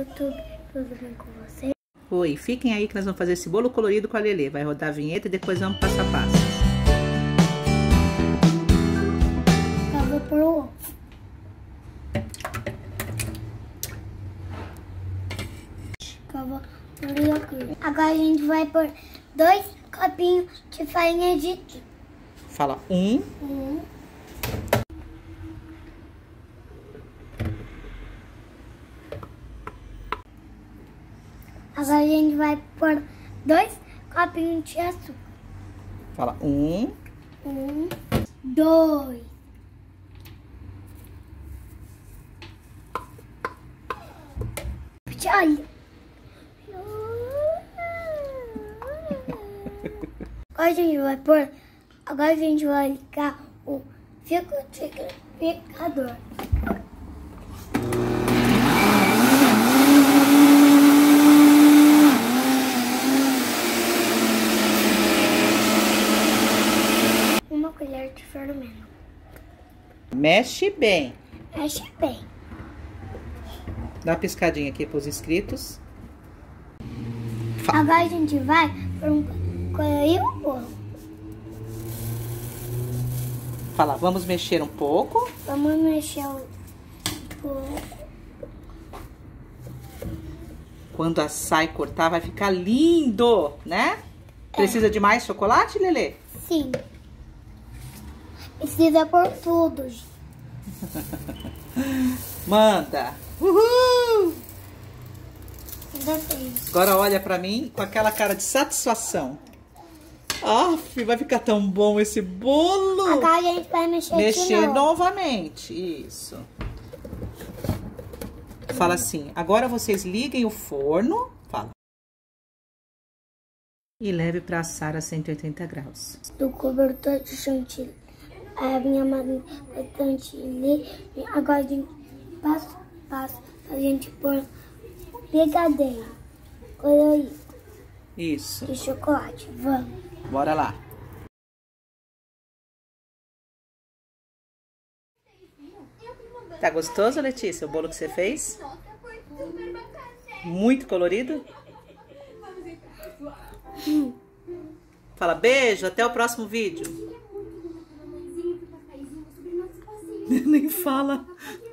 YouTube, tudo bem com você? Oi, fiquem aí que nós vamos fazer esse bolo colorido com a Lelê. Vai rodar a vinheta e depois vamos passo a passo. Eu vou pôr o ovo. Eu vou pôr aqui. Agora a gente vai pôr 2 copinhos de farinha de trigo. Fala 1. Agora a gente vai pôr 2 copinhos de açúcar. Fala 1. 2. Olha. Agora a gente vai ligar o liquidificador. Uma colher de fermento. Mexe bem. Mexe bem. Dá uma piscadinha aqui para os inscritos. Agora a gente vai colorir o bolo. Fala, vamos mexer um pouco. Vamos mexer um pouco. Quando assar e cortar vai ficar lindo, né? Precisa de mais chocolate, Lelê? Sim. Precisa por tudo. Manda. Uhul! Ainda tem. Agora olha pra mim com aquela cara de satisfação. Aff, vai ficar tão bom esse bolo. Agora a gente vai mexer de novo. Novamente. Isso. Fala assim, agora vocês liguem o forno. Fala. E leve para assar a 180 graus. Do cobertor de chantilly. A minha madrinha foi chantilly. Agora a gente passo a gente pôr brigadeiro colorido. Isso. De chocolate. Vamos. Bora lá. Tá gostoso, Letícia, o bolo que você fez? Muito colorido? Fala beijo, até o próximo vídeo. Nem fala.